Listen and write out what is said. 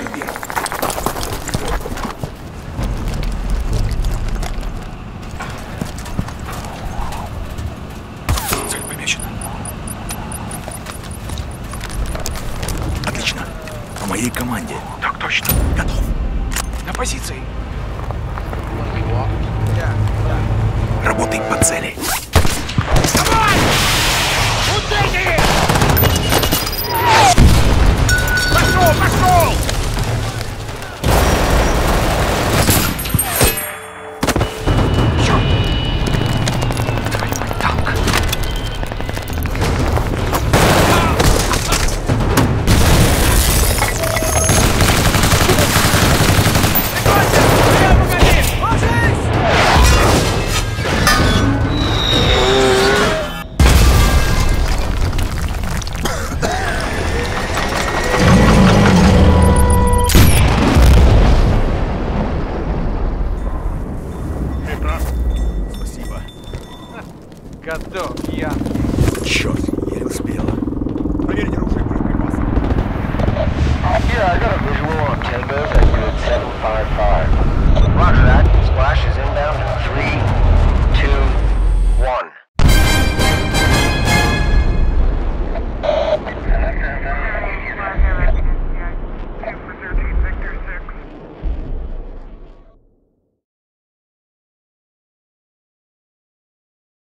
вверх. Цель помечена. Отлично. По моей команде. Так точно. Готов. На позиции. Работай по цели. Давай! Ударь! Пошел, пошел! Черт! Твою мать, танк! Готов, я. Черт, еле успела. Проверьте оружие и боеприпасы. Yeah, I got a visual on Tango that you had 755.